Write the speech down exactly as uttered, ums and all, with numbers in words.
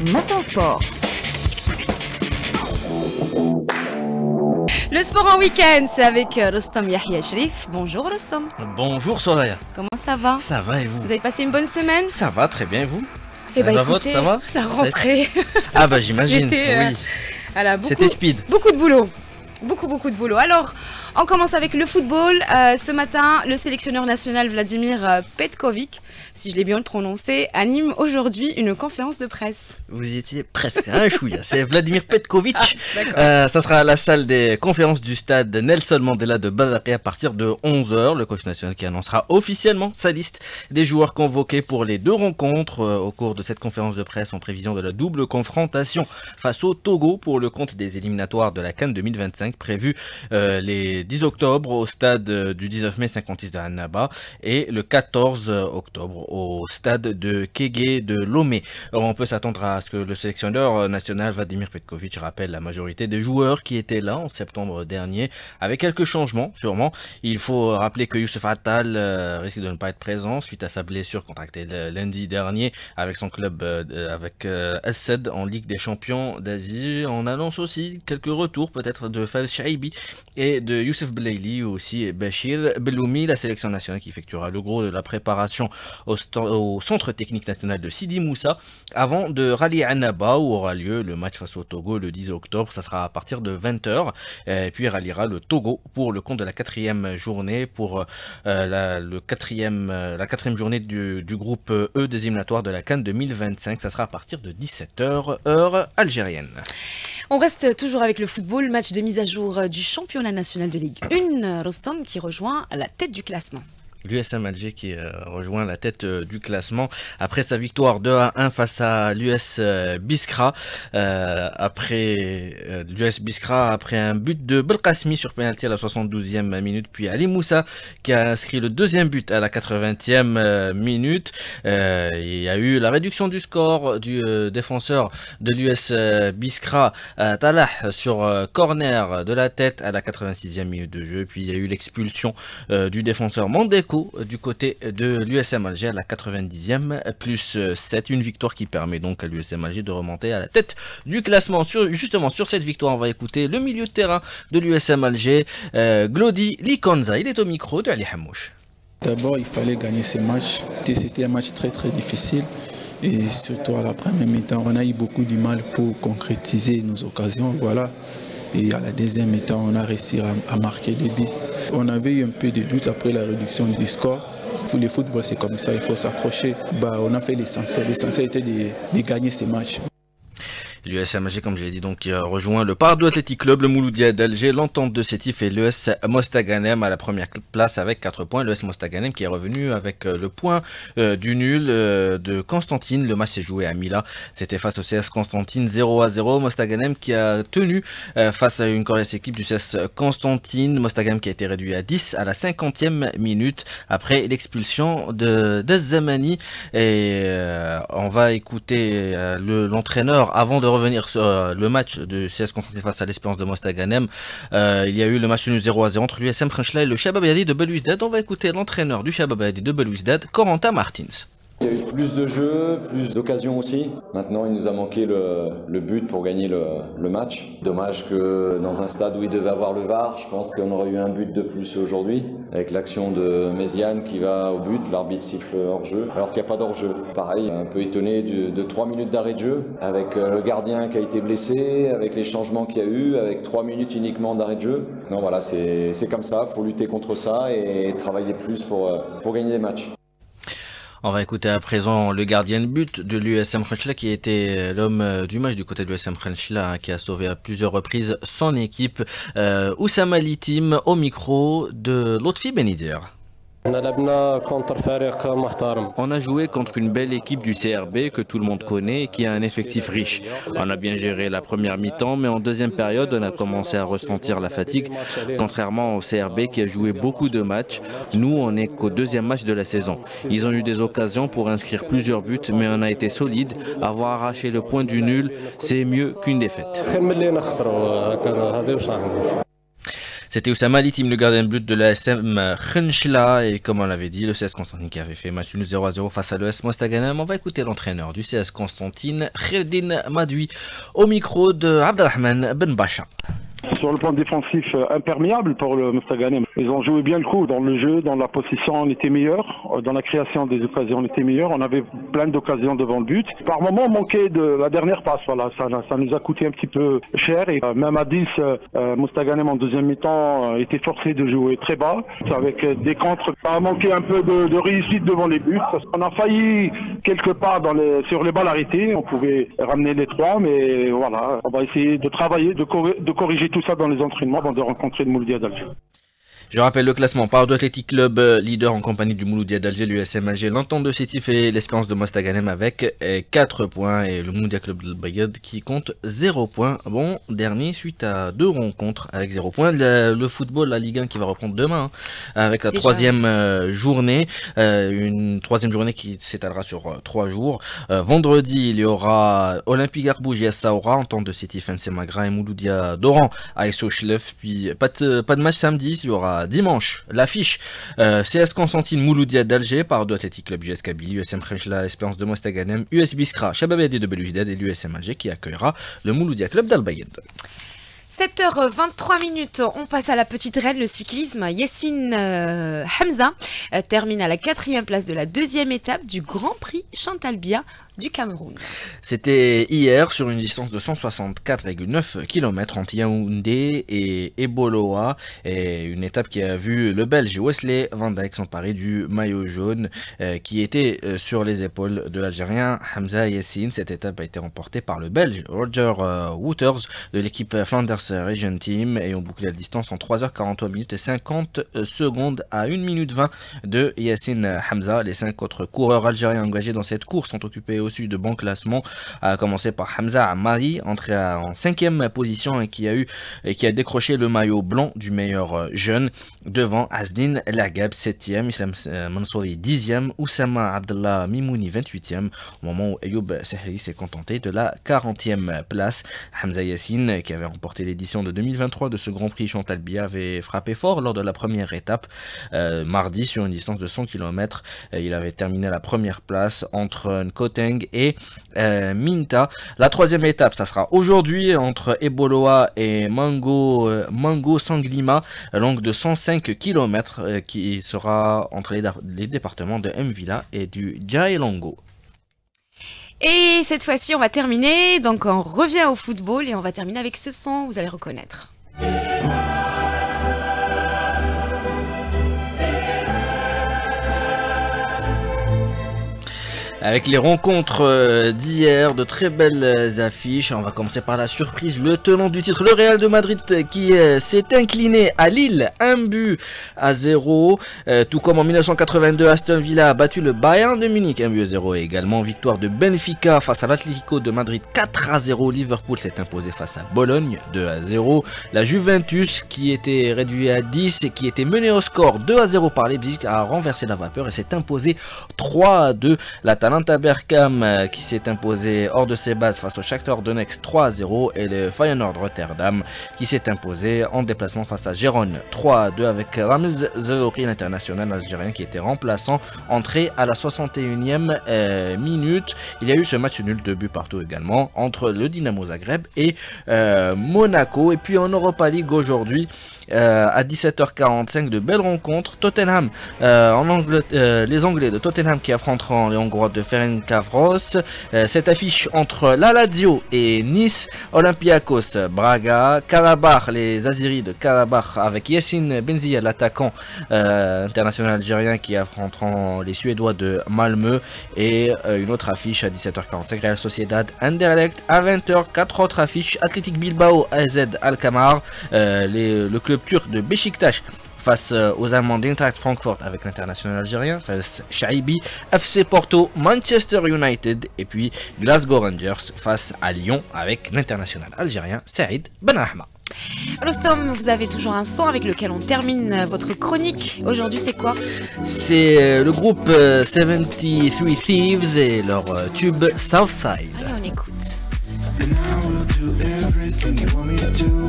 Matin Sport. Le sport en week-end, c'est avec Rostom Yahya Sherif. Bonjour Rostom. Bonjour Soraya. Comment ça va? Ça va et vous? Vous avez passé une bonne semaine? Ça va très bien et vous? Eh bah, la écoutez, vôtre, ça va? La rentrée. Ah bah j'imagine, euh, oui. Voilà, beaucoup, C'était speed. Beaucoup de boulot. Beaucoup, beaucoup de boulot. Alors, on commence avec le football. Euh, ce matin, le sélectionneur national Vladimir euh, Petkovic, si je l'ai bien prononcé, anime aujourd'hui une conférence de presse. Vous y étiez presque, un chouïa. C'est Vladimir Petkovic. Ah, euh, ça sera à la salle des conférences du stade Nelson Mandela de Bavaria à partir de onze heures. Le coach national qui annoncera officiellement sa liste des joueurs convoqués pour les deux rencontres euh, au cours de cette conférence de presse en prévision de la double confrontation face au Togo pour le compte des éliminatoires de la CAN deux mille vingt-cinq prévu euh, les dix octobre au stade du dix-neuf mai cinquante-six de Annaba et le quatorze octobre au stade de Kégué de Lomé. Alors on peut s'attendre à ce que le sélectionneur national Vladimir Petkovic rappelle la majorité des joueurs qui étaient là en septembre dernier, avec quelques changements sûrement. Il faut rappeler que Youssef Attal euh, risque de ne pas être présent suite à sa blessure contractée lundi dernier avec son club euh, avec euh, Assed en Ligue des Champions d'Asie. On annonce aussi quelques retours peut-être de Fal Shaibi et de Youssef Belaili, aussi Bachir Beloumi, la sélection nationale qui effectuera le gros de la préparation au, au centre technique national de Sidi Moussa avant de rallier Annaba où aura lieu le match face au Togo le dix octobre. Ça sera à partir de vingt heures et puis il ralliera le Togo pour le compte de la quatrième journée pour euh, la, le quatrième, euh, la quatrième journée du, du groupe E des éliminatoires de la CAN deux mille vingt-cinq. Ça sera à partir de dix-sept heures heure algérienne. On reste toujours avec le football, match de mise à jour du championnat national de Ligue un, Rostom qui rejoint la tête du classement. L'U S M Alger qui euh, rejoint la tête euh, du classement après sa victoire deux à un face à l'U S euh, Biskra. Euh, après euh, l'U S Biskra, après un but de Belkacemi sur pénalty à la soixante-douzième minute, puis Ali Moussa qui a inscrit le deuxième but à la quatre-vingtième euh, minute. Euh, il y a eu la réduction du score du euh, défenseur de l'U S euh, Biskra, euh, Talah, sur euh, corner de la tête à la quatre-vingt-sixième minute de jeu. Puis il y a eu l'expulsion euh, du défenseur Mandeko du côté de l'U S M Alger à la quatre-vingt-dixième plus sept, une victoire qui permet donc à l'U S M Alger de remonter à la tête du classement. Sur, justement sur cette victoire, on va écouter le milieu de terrain de l'U S M Alger, euh, Glody Likonza. Il est au micro de Ali Hamouche. D'abord, il fallait gagner ce match. C'était un match très très difficile. Et surtout à la première mi-temps, on a eu beaucoup de mal pour concrétiser nos occasions. Voilà. Et à la deuxième mi-temps, on a réussi à, à marquer des buts. On avait eu un peu de doute après la réduction du score. Le football, c'est comme ça, il faut s'accrocher. Bah, on a fait l'essentiel. L'essentiel était de, de gagner ces matchs. L'U S M Alger, comme je l'ai dit, donc, qui a rejoint le Pardo Athletic Club, le Mouloudia d'Alger, l'Entente de Sétif et l'E S Mostaganem à la première place avec quatre points. L'E S Mostaganem qui est revenu avec le point euh, du nul euh, de Constantine. Le match s'est joué à Mila. C'était face au C S Constantine zéro à zéro. Mostaganem qui a tenu euh, face à une coriace équipe du C S Constantine. Mostaganem qui a été réduit à dix à la cinquantième minute après l'expulsion de Dezzamani. Et euh, on va écouter euh, le, l'entraîneur avant de revenir sur euh, le match de C S Constantine face à l'Espérance de Mostaganem. Euh, il y a eu le match nul zéro à zéro entre l'U S M Khenchela et le Shabab Yadi de Belouizdad. On va écouter l'entraîneur du Shabab Yadi de Belouizdad, Corentin Martins. Il y a eu plus de jeux, plus d'occasions aussi. Maintenant, il nous a manqué le, le but pour gagner le, le match. Dommage que dans un stade où il devait avoir le V A R, je pense qu'on aurait eu un but de plus aujourd'hui. Avec l'action de Méziane qui va au but, l'arbitre siffle hors-jeu, alors qu'il n'y a pas d'hors-jeu. Pareil, un peu étonné de, de trois minutes d'arrêt de jeu, avec le gardien qui a été blessé, avec les changements qu'il y a eu, avec trois minutes uniquement d'arrêt de jeu. Non, voilà, c'est, c'est comme ça, il faut lutter contre ça et travailler plus pour, pour gagner des matchs. On va écouter à présent le gardien de but de l'U S M Khenchela qui était l'homme du match du côté de l'U S M Khenchela, hein, qui a sauvé à plusieurs reprises son équipe. Euh, Oussama Litim au micro de Lotfi Benider. On a joué contre une belle équipe du C R B que tout le monde connaît et qui a un effectif riche. On a bien géré la première mi-temps, mais en deuxième période, on a commencé à ressentir la fatigue. Contrairement au C R B qui a joué beaucoup de matchs, nous, on n'est qu'au deuxième match de la saison. Ils ont eu des occasions pour inscrire plusieurs buts, mais on a été solide. Avoir arraché le point du nul, c'est mieux qu'une défaite. C'était Oussama Litim, le gardien de but de la S M Khenchla. Et comme on l'avait dit, le C S Constantine qui avait fait match nul zéro à zéro face à l'E S Mostaganem. On va écouter l'entraîneur du C S Constantine, Khaireddine Madoui, au micro de Abdelrahman Ben Bacha. Sur le plan défensif, imperméable pour le Mostaganem. Ils ont joué bien le coup. Dans le jeu, dans la possession, on était meilleur. Dans la création des occasions, on était meilleur. On avait plein d'occasions devant le but. Par moment, on manquait de la dernière passe. Voilà, ça, ça nous a coûté un petit peu cher. Et même à dix, euh, Mostaganem en deuxième mi-temps euh, était forcé de jouer très bas. Avec des contres, ça a manqué un peu de, de réussite devant les buts. On a failli quelque part dans les, sur les balles arrêtées. On pouvait ramener les trois, mais voilà, on va essayer de travailler, de, cor de corriger tout ça dans les entraînements avant de rencontrer le Mouloudia d'Alger. Je rappelle le classement. Pardo Athletic Club, leader en compagnie du Mouloudia d'Alger, l'U S M Alger, l'Entente de Sétif et l'Espérance de Mostaganem avec quatre points et le Mouloudia Club de Bayad qui compte zéro point. Bon, dernier suite à deux rencontres avec zéro point. Le, le football, la Ligue un qui va reprendre demain hein, avec la Déjà. troisième euh, journée. Euh, une troisième journée qui s'étalera sur euh, trois jours. Euh, vendredi, il y aura Olympique Arbouge et Saoura, Entente de Sétif, N C Magra et Mouloudia d'Oran à Essochleuf. Puis pas de, pas de match samedi, il y aura dimanche l'affiche euh, C S Constantine Mouloudia d'Alger, Pardo Athletic Club J S Kabylie, U S M Khenchla, Espérance de Mostaganem, U S Biskra, Chababedi de Belouizdad et l'U S M Alger qui accueillera le Mouloudia Club d'Al Bayed. sept heures vingt-trois minutes, on passe à la petite reine, le cyclisme. Yassine euh, Hamza euh, termine à la quatrième place de la deuxième étape du Grand Prix Chantal Biya du Cameroun. C'était hier sur une distance de cent soixante-quatre virgule neuf kilomètres entre Yaoundé et Eboloa, et une étape qui a vu le Belge Wesley Van Dijk s'emparer du maillot jaune euh, qui était euh, sur les épaules de l'Algérien Hamza Yassine. Cette étape a été remportée par le Belge Roger euh, Wouters de l'équipe Flanders Region Team et ont bouclé la distance en trois heures quarante-trois minutes et cinquante secondes à une minute vingt de Yassine Hamza. Les cinq autres coureurs algériens engagés dans cette course sont occupés au sud de bon classement, à commencer par Hamza Amari, entré en cinquième position et qui a eu et qui a décroché le maillot blanc du meilleur jeune, devant Azdin Lagab septième, Islam Mansouri dixième, Oussama Abdallah Mimouni vingt-huitième, au moment où Ayoub Sahri s'est contenté de la quarantième place. Hamza Yassine, qui avait remporté l'édition de deux mille vingt-trois de ce Grand Prix Chantal Biya, avait frappé fort lors de la première étape euh, mardi sur une distance de cent kilomètres. Il avait terminé à la première place entre Nkoteng et euh, Minta. La troisième étape, ça sera aujourd'hui entre Eboloa et Mango, euh, Mango Sanglima, longue de cent cinq kilomètres, euh, qui sera entre les, les départements de Mvila et du Djailongo. Et cette fois-ci, on va terminer, donc on revient au football et on va terminer avec ce son, vous allez reconnaître. Avec les rencontres d'hier, de très belles affiches. On va commencer par la surprise, le tenant du titre, le Real de Madrid, qui s'est incliné à Lille, un but à zéro. Euh, tout comme en mille neuf cent quatre-vingt-deux, Aston Villa a battu le Bayern de Munich, un but à zéro. Et également victoire de Benfica face à l'Atlético de Madrid, quatre à zéro. Liverpool s'est imposé face à Bologne, deux à zéro. La Juventus, qui était réduite à dix et qui était menée au score deux à zéro par Leipzig, a renversé la vapeur et s'est imposé trois à deux. La Atalanta Bergame qui s'est imposé hors de ses bases face au Shakhtar Donetsk trois à zéro, et le Feyenoord Rotterdam qui s'est imposé en déplacement face à Gérone trois à deux avec Ramz Zahouri, l'international algérien qui était remplaçant, entré à la soixante et unième euh, minute. Il y a eu ce match nul de but partout également entre le Dynamo Zagreb et euh, Monaco. Et puis en Europa League aujourd'hui, Euh, à dix-sept heures quarante-cinq, de belles rencontres. Tottenham, euh, en Angl euh, les Anglais de Tottenham qui affronteront les Hongrois de Ferencváros. Euh, cette affiche entre la Lazio et Nice, Olympiakos Braga, Karabakh, les Aziris de Karabakh avec Yassine Benzia, l'attaquant euh, international algérien, qui affronteront les Suédois de Malmö. Et euh, une autre affiche à dix-sept heures quarante-cinq, Real Sociedad Anderlecht. À vingt heures, quatre autres affiches, Athletic Bilbao A Z Alkmaar, euh, les, le club turc de Beşiktaş face aux Allemands d'Eintracht Francfort avec l'international algérien, face Shaibi, F C Porto, Manchester United, et puis Glasgow Rangers face à Lyon avec l'international algérien Saïd Benrahma. Rostom, vous avez toujours un son avec lequel on termine votre chronique. Aujourd'hui, c'est quoi? C'est le groupe soixante-treize Thieves et leur tube Southside. Allez, on écoute. And I will do everything you want me to.